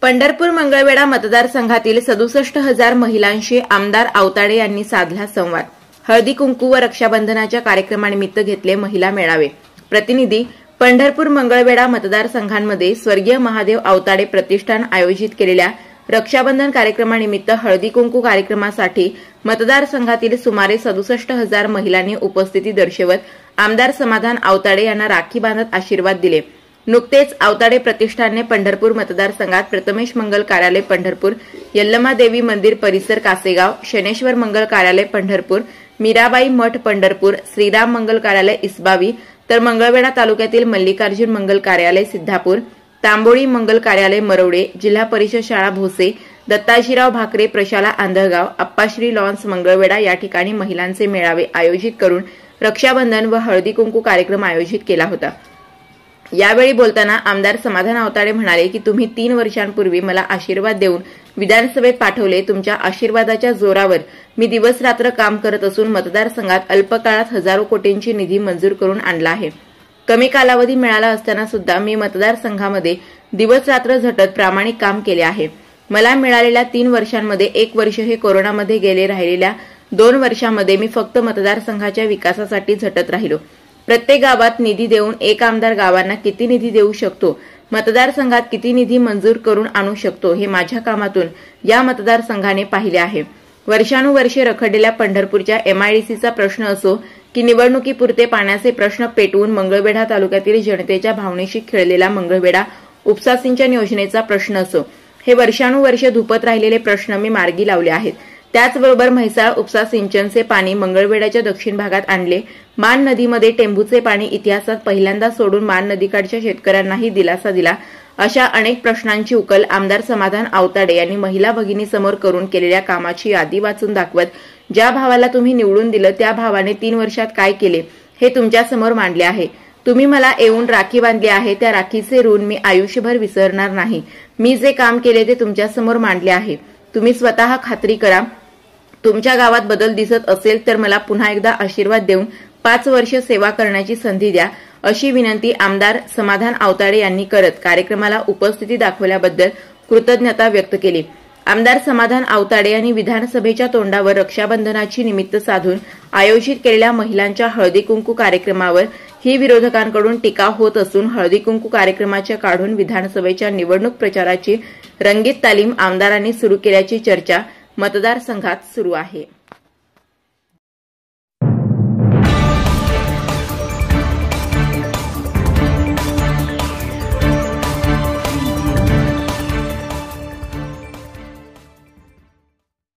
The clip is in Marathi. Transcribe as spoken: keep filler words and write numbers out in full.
पंढरपूर मंगळवेढा मतदारसंघातील सदुसष्ट हजार महिलांशी आमदार आवताडे यांनी साधला संवाद। हळदी कुंकू व रक्षाबंधनाच्या कार्यक्रमानिमित्त घेतले महिला मेळावे। प्रतिनिधी पंढरपूर मंगळवेढा मतदारसंघांमध्ये स्वर्गीय महादेव आवताडे प्रतिष्ठान आयोजित केलेल्या रक्षाबंधन कार्यक्रमानिमित्त हळदी कुंकू कार्यक्रमासाठी मतदारसंघातील सुमारे सदुसष्ट हजार महिलांनी उपस्थिती दर्शवत आमदार समाधान आवताडे यांना राखी बांधत आशीर्वाद दिले। नुकतेच आवताडे प्रतिष्ठानने पंढरपूर मतदारसंघात प्रथमेश मंगल कार्यालय पंढरपूर, यल्लमा देवी मंदिर परिसर कासेगाव, शनेश्वर मंगल कार्यालय पंढरपूर, मीराबाई मठ पंढरपूर, श्रीराम मंगल कार्यालय इसबावी, तर मंगळवेढा तालुक्यातील मल्लिकार्जुन मंगल कार्यालय सिद्धापूर, तांबोळी मंगल कार्यालय मरवडे, जिल्हा परिषद शाळा भोसे, दत्ताजीराव भाकरे प्रशाला आंधळगाव, अप्पाश्री लॉन्स मंगळवेढा या ठिकाणी महिलांचे मेळावे आयोजित करून रक्षाबंधन व हळदी कुंकू कार्यक्रम आयोजित केला होता। यावेळी बोलताना आमदार समाधान आवताडे म्हणाले की तुम्ही तीन वर्षांपूर्वी मला आशीर्वाद देऊन विधानसभेत पाठवले। तुमच्या आशीर्वादाच्या जोरावर मी दिवस रात्र काम करत असून मतदारसंघात अल्पकाळात हजारो कोटींची निधी मंजूर करून आणला आहे। कमी कालावधी मिळाला असताना सुद्धा मी मतदारसंघामध्ये दिवस रात्र झटत प्रामाणिक काम केले आहे। मला मिळालेल्या तीन वर्षांमध्ये एक वर्ष हे कोरोनामध्ये गेले, राहिलेल्या दोन वर्षांमध्ये मी फक्त मतदारसंघाच्या विकासासाठी झटत राहिलो। प्रत्येक गावात निधी देऊन एक आमदार गावांना किती निधी देऊ शकतो, मतदारसंघात किती निधी मंजूर करून आणू शकतो, हे माझ्या कामातून या मतदारसंघाने पाहिले आहे। वर्षानुवर्षे रखडलेल्या पंढरपूरच्या एमआयडीसीचा प्रश्न असो की निवडणुकीपुरते पाण्याचे प्रश्न पेटवून मंगळवेढा तालुक्यातील जनतेच्या भावनेशी खेळलेला मंगळवेढा उपसा सिंचन योजनेचा प्रश्न असो, हे वर्षानुवर्ष धुपत राहिलेले प्रश्न मी मार्गी लावले आहेत। त्याचबरोबर म्हैसाळ उपसा सिंचनचे पाणी मंगळवेढ्याच्या दक्षिण भागात आणले। मान नदीमध्ये टेंभूचे पाणी इतिहासात पहिल्यांदा सोडून मान नदीकाठच्या शेतकऱ्यांनाही दिलासा दिला। अशा अनेक प्रश्नांची उकल आमदार समाधान आवताडे यांनी महिला भगिनीसमोर करून केलेल्या कामाची यादी वाचून दाखवत ज्या भावाला तुम्ही निवडून दिलं त्या भावाने तीन वर्षात काय केले हे तुमच्यासमोर मांडले आहे। तुम्ही मला येऊन राखी बांधली आहे, त्या राखीचे ऋण मी आयुष्यभर विसरणार नाही। मी जे काम केले ते तुमच्यासमोर मांडले आहे। तुम्ही स्वतः खात्री करा, तुमच्या गावात बदल दिसत असेल तर मला पुन्हा एकदा आशीर्वाद देऊन पाच वर्ष सेवा करण्याची संधी द्या, अशी विनंती आमदार समाधान आवताडे यांनी करत कार्यक्रमाला उपस्थिती दाखवल्याबद्दल कृतज्ञता व्यक्त केली। आमदार समाधान आवताडे यांनी विधानसभेच्या तोंडावर रक्षाबंधनाची निमित्त साधून आयोजित केलेल्या महिलांच्या हळदी कुंकू कार्यक्रमावर ही विरोधकांकडून टीका होत असून हळदी कुंकू कार्यक्रमाच्या काढून विधानसभेच्या निवडणूक प्रचाराची रंगीत तालीम आमदारांनी सुरू केल्याची चर्चा मतदारसंघात सुरू आहे।